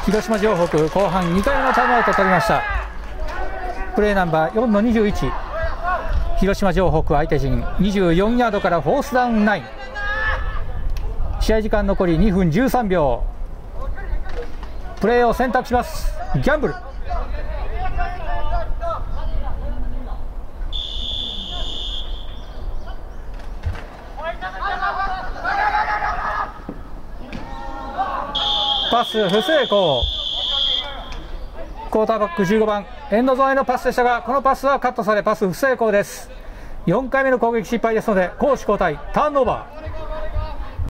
広島城北後半2回目のタイムアウトを取りました。プレーナンバー4の21、広島城北相手陣24ヤードからフォースダウン9。試合時間残り2分13秒。プレーを選択します。ギャンブル。パス不成功。クォーターバック15番エンドゾーンへのパスでしたが、このパスはカットされパス不成功です。4回目の攻撃失敗ですので攻守交代、ターンオーバー。